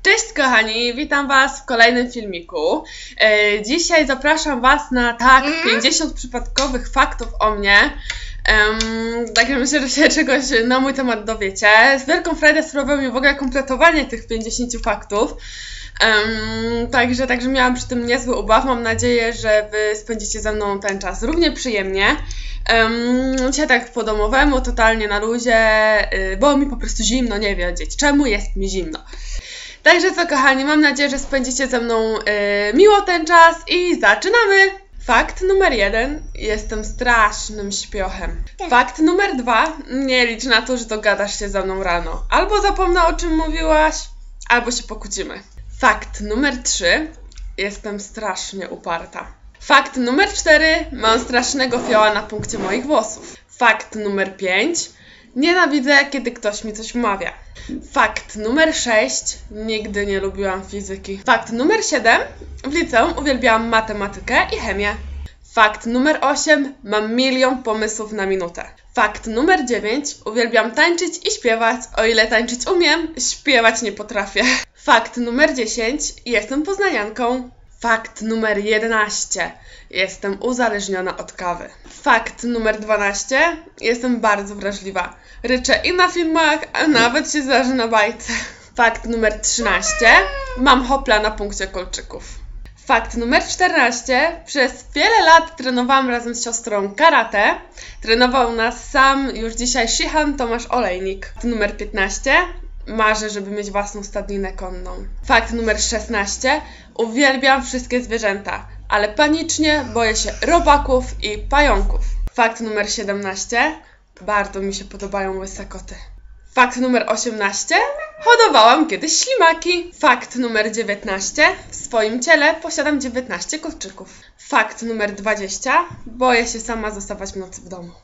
Cześć kochani, witam Was w kolejnym filmiku. Dzisiaj zapraszam Was na 50 przypadkowych faktów o mnie. Także myślę, że się czegoś na mój temat dowiecie. Z wielką frajdą sprawia mi w ogóle kompletowanie tych 50 faktów. Także miałam przy tym niezły ubaw. Mam nadzieję, że Wy spędzicie ze mną ten czas równie przyjemnie. Dzisiaj tak po domowemu, totalnie na luzie, było mi po prostu zimno, nie wiedzieć czemu jest mi zimno. Także co kochani, mam nadzieję, że spędzicie ze mną miło ten czas i zaczynamy! Fakt numer 1. Jestem strasznym śpiochem. Fakt numer 2. Nie licz na to, że dogadasz się ze mną rano. Albo zapomnę, o czym mówiłaś, albo się pokłócimy. Fakt numer 3. Jestem strasznie uparta. Fakt numer 4. Mam strasznego fioła na punkcie moich włosów. Fakt numer 5. Nienawidzę, kiedy ktoś mi coś wmawia. Fakt numer 6. Nigdy nie lubiłam fizyki. Fakt numer 7. W liceum uwielbiałam matematykę i chemię. Fakt numer 8. Mam milion pomysłów na minutę. Fakt numer 9. Uwielbiam tańczyć i śpiewać. O ile tańczyć umiem, śpiewać nie potrafię. Fakt numer 10. Jestem poznanianką. Fakt numer 11. Jestem uzależniona od kawy. Fakt numer 12. Jestem bardzo wrażliwa. Ryczę i na filmach, a nawet się zdarzy na bajce. Fakt numer 13. Mam hopla na punkcie kolczyków. Fakt numer 14. Przez wiele lat trenowałam razem z siostrą karate. Trenował nas sam już dzisiaj Shihan Tomasz Olejnik. Fakt numer 15. Marzę, żeby mieć własną stadninę konną. Fakt numer 16. Uwielbiam wszystkie zwierzęta, ale panicznie boję się robaków i pająków. Fakt numer 17. Bardzo mi się podobają łyse koty. Fakt numer 18. Hodowałam kiedyś ślimaki. Fakt numer 19. W swoim ciele posiadam 19 kolczyków. Fakt numer 20. Boję się sama zostawać w nocy w domu.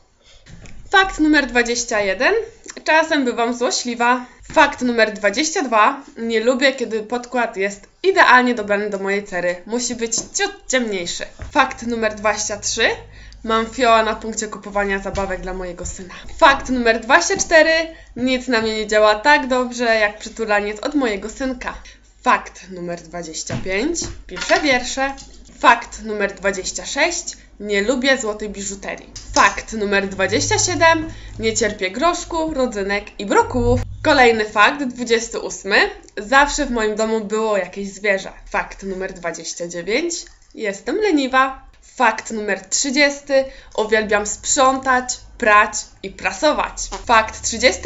Fakt numer 21. Czasem bywam złośliwa. Fakt numer 22. Nie lubię, kiedy podkład jest idealnie dobrany do mojej cery. Musi być ciut ciemniejszy. Fakt numer 23. Mam fioła na punkcie kupowania zabawek dla mojego syna. Fakt numer 24. Nic na mnie nie działa tak dobrze, jak przytulaniec od mojego synka. Fakt numer 25. Piszę wiersze. Fakt numer 26. Nie lubię złotej biżuterii. Fakt numer 27. Nie cierpię groszku, rodzynek i brokułów. Kolejny fakt, 28. Zawsze w moim domu było jakieś zwierzę. Fakt numer 29. Jestem leniwa. Fakt numer 30. Uwielbiam sprzątać, prać i prasować. Fakt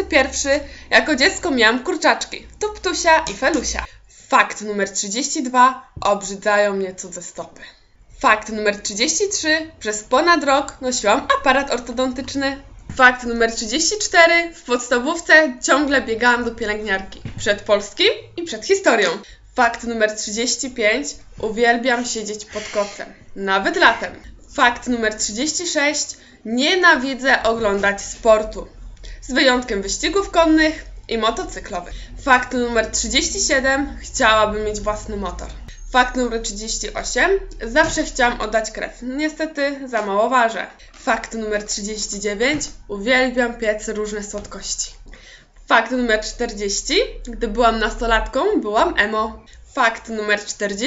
31. Jako dziecko miałam kurczaczki, Tuptusia i Felusia. Fakt numer 32. Obrzydzają mnie cudze stopy. Fakt numer 33. Przez ponad rok nosiłam aparat ortodontyczny. Fakt numer 34. W podstawówce ciągle biegałam do pielęgniarki. Przed polskim i przed historią. Fakt numer 35. Uwielbiam siedzieć pod kocem. Nawet latem. Fakt numer 36. Nienawidzę oglądać sportu. Z wyjątkiem wyścigów konnych i motocyklowych. Fakt numer 37. Chciałabym mieć własny motor. Fakt numer 38. Zawsze chciałam oddać krew. Niestety za mało ważę. Fakt numer 39. Uwielbiam piec różne słodkości. Fakt numer 40. Gdy byłam nastolatką, byłam emo. Fakt numer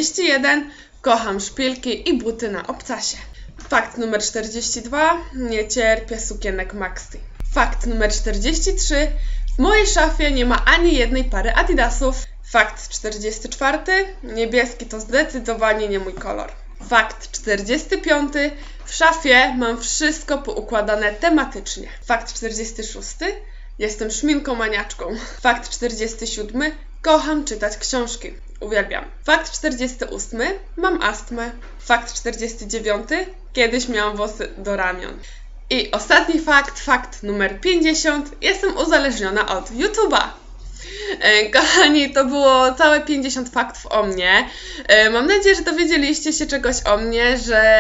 41. Kocham szpilki i buty na obcasie. Fakt numer 42. Nie cierpię sukienek maxi. Fakt numer 43. W mojej szafie nie ma ani jednej pary adidasów. Fakt 44. Niebieski to zdecydowanie nie mój kolor. Fakt 45. W szafie mam wszystko poukładane tematycznie. Fakt 46. Jestem szminkomaniaczką. Fakt 47. Kocham czytać książki. Uwielbiam. Fakt 48. Mam astmę. Fakt 49. Kiedyś miałam włosy do ramion. I ostatni fakt, fakt numer 50. Jestem uzależniona od YouTube'a. Kochani, to było całe 50 faktów o mnie. Mam nadzieję, że dowiedzieliście się czegoś o mnie,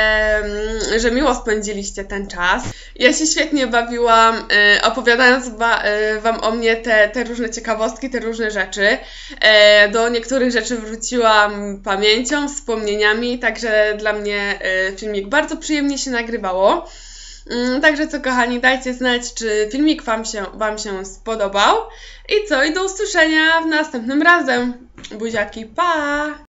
że miło spędziliście ten czas. Ja się świetnie bawiłam, opowiadając Wam o mnie te różne ciekawostki, te różne rzeczy. Do niektórych rzeczy wróciłam pamięcią, wspomnieniami, także dla mnie filmik bardzo przyjemnie się nagrywało. Także co kochani, dajcie znać, czy filmik Wam się spodobał. I co? I do usłyszenia w następnym razem. Buziaki, pa!